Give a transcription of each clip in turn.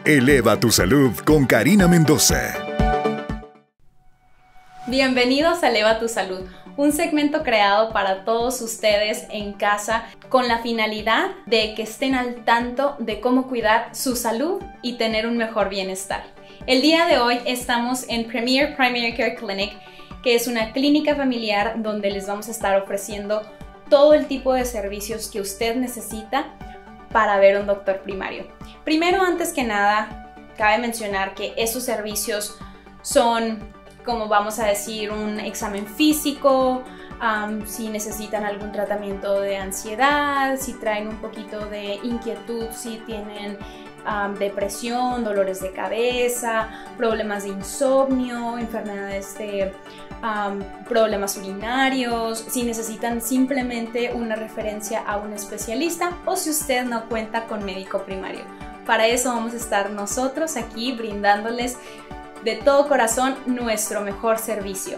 Eleva tu salud con Karina Mendoza. Bienvenidos a Eleva tu Salud, un segmento creado para todos ustedes en casa con la finalidad de que estén al tanto de cómo cuidar su salud y tener un mejor bienestar. El día de hoy estamos en Premier Primary Care Clinic, que es una clínica familiar donde les vamos a estar ofreciendo todo el tipo de servicios que usted necesita para ver a un doctor primario. Primero, antes que nada, cabe mencionar que esos servicios son, como vamos a decir, un examen físico, si necesitan algún tratamiento de ansiedad, si traen un poquito de inquietud, si tienen depresión, dolores de cabeza, problemas de insomnio, enfermedades de problemas urinarios, si necesitan simplemente una referencia a un especialista o si usted no cuenta con médico primario. Para eso vamos a estar nosotros aquí brindándoles de todo corazón nuestro mejor servicio.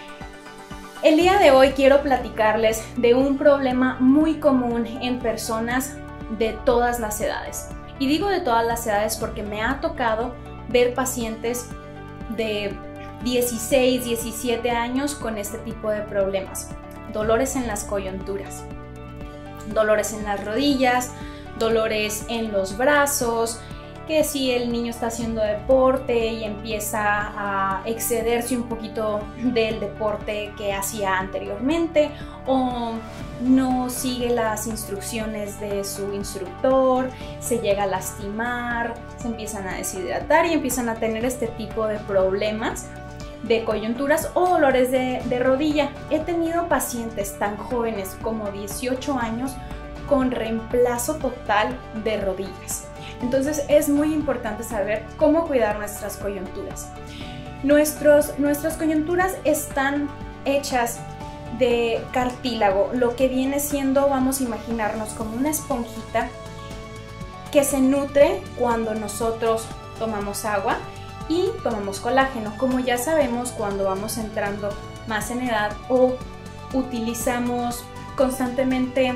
El día de hoy quiero platicarles de un problema muy común en personas de todas las edades. Y digo de todas las edades porque me ha tocado ver pacientes de 16, 17 años con este tipo de problemas. Dolores en las coyunturas, dolores en las rodillas, dolores en los brazos, que si el niño está haciendo deporte y empieza a excederse un poquito del deporte que hacía anteriormente o no sigue las instrucciones de su instructor, se llega a lastimar, se empiezan a deshidratar y empiezan a tener este tipo de problemas de coyunturas o dolores de rodilla. He tenido pacientes tan jóvenes como 18 años con reemplazo total de rodillas. Entonces es muy importante saber cómo cuidar nuestras coyunturas. Nuestras coyunturas están hechas de cartílago, lo que viene siendo, vamos a imaginarnos como una esponjita que se nutre cuando nosotros tomamos agua y tomamos colágeno. Como ya sabemos, cuando vamos entrando más en edad o utilizamos constantemente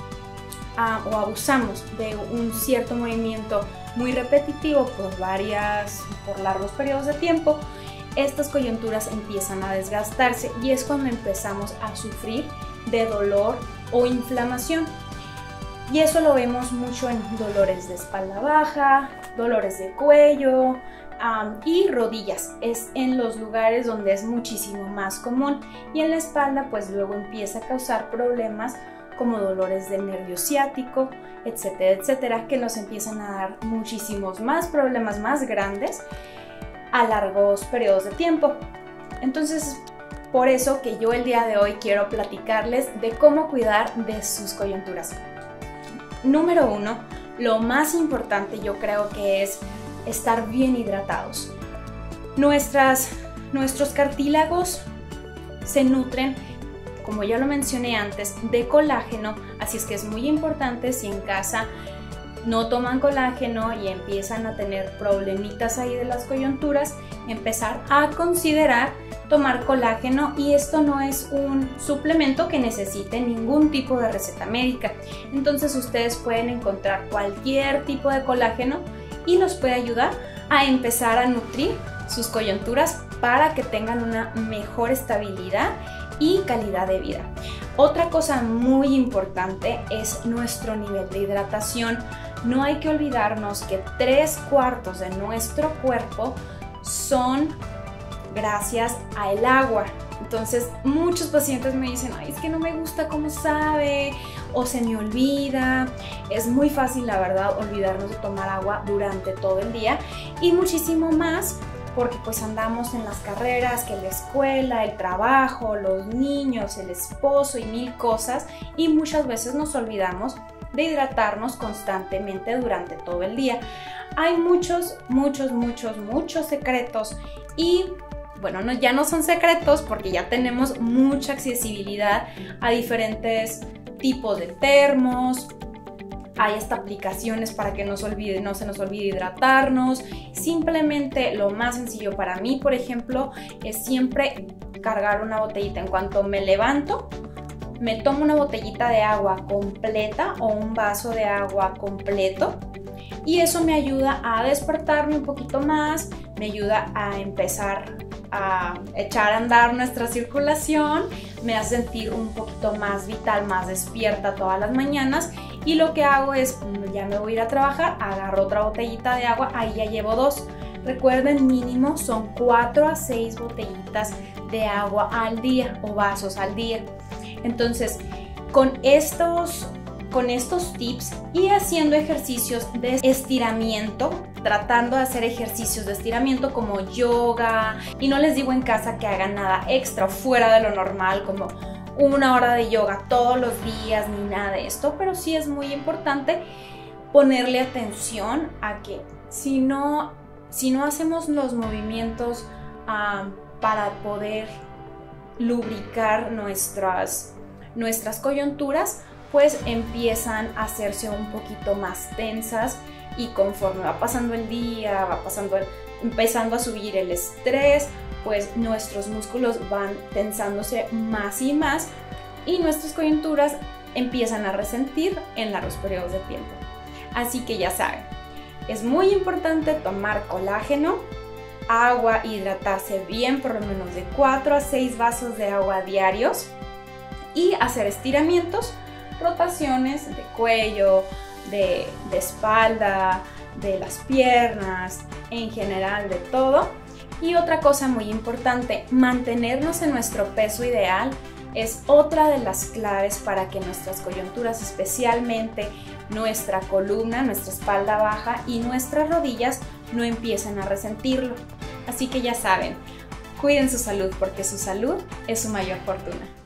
o abusamos de un cierto movimiento muy repetitivo por largos periodos de tiempo, estas coyunturas empiezan a desgastarse y es cuando empezamos a sufrir de dolor o inflamación. Y eso lo vemos mucho en dolores de espalda baja, dolores de cuello y rodillas. Es en los lugares donde es muchísimo más común. Y en la espalda pues luego empieza a causar problemas como dolores del nervio ciático, etcétera, etcétera, que nos empiezan a dar muchísimos más problemas más grandes a largos periodos de tiempo. Entonces, por eso que yo el día de hoy quiero platicarles de cómo cuidar de sus coyunturas. Número 1, lo más importante yo creo que es estar bien hidratados. Nuestros cartílagos se nutren, como ya lo mencioné antes, de colágeno, así es que es muy importante si en casa no toman colágeno y empiezan a tener problemitas ahí de las coyunturas, empezar a considerar tomar colágeno, y esto no es un suplemento que necesite ningún tipo de receta médica. Entonces ustedes pueden encontrar cualquier tipo de colágeno y los puede ayudar a empezar a nutrir sus coyunturas para que tengan una mejor estabilidad y calidad de vida. Otra cosa muy importante es nuestro nivel de hidratación. No hay que olvidarnos que 3/4 de nuestro cuerpo son gracias al agua. Entonces muchos pacientes me dicen, ay, es que no me gusta cómo sabe o se me olvida. Es muy fácil, la verdad, olvidarnos de tomar agua durante todo el día y muchísimo más porque pues andamos en las carreras, que la escuela, el trabajo, los niños, el esposo y mil cosas, y muchas veces nos olvidamos de hidratarnos constantemente durante todo el día. Hay muchos secretos y bueno, ya no son secretos porque ya tenemos mucha accesibilidad a diferentes tipos de termos. Hay hasta aplicaciones para que no se nos olvide hidratarnos. Simplemente lo más sencillo para mí, por ejemplo, es siempre cargar una botellita. En cuanto me levanto, me tomo una botellita de agua completa o un vaso de agua completo y eso me ayuda a despertarme un poquito más, me ayuda a empezar a echar a andar nuestra circulación, me hace sentir un poquito más vital, más despierta todas las mañanas, y lo que hago es, ya me voy a ir a trabajar, agarro otra botellita de agua, ahí ya llevo 2. Recuerden, mínimo son 4 a 6 botellitas de agua al día o vasos al día. Entonces, con estos tips y haciendo ejercicios de estiramiento, tratando de hacer ejercicios de estiramiento como yoga, y no les digo en casa que hagan nada extra fuera de lo normal como 1 hora de yoga todos los días ni nada de esto, pero sí es muy importante ponerle atención a que si no hacemos los movimientos para poder lubricar nuestras coyunturas, pues empiezan a hacerse un poquito más tensas, y conforme va pasando el día, empezando a subir el estrés, pues nuestros músculos van tensándose más y más, y nuestras coyunturas empiezan a resentir en largos periodos de tiempo. Así que ya saben, es muy importante tomar colágeno, agua, hidratarse bien, por lo menos de 4 a 6 vasos de agua diarios, y hacer estiramientos, rotaciones de cuello, de espalda, de las piernas, en general de todo. Y otra cosa muy importante, mantenernos en nuestro peso ideal es otra de las claves para que nuestras coyunturas, especialmente nuestra columna, nuestra espalda baja y nuestras rodillas, no empiecen a resentirlo. Así que ya saben, cuiden su salud, porque su salud es su mayor fortuna.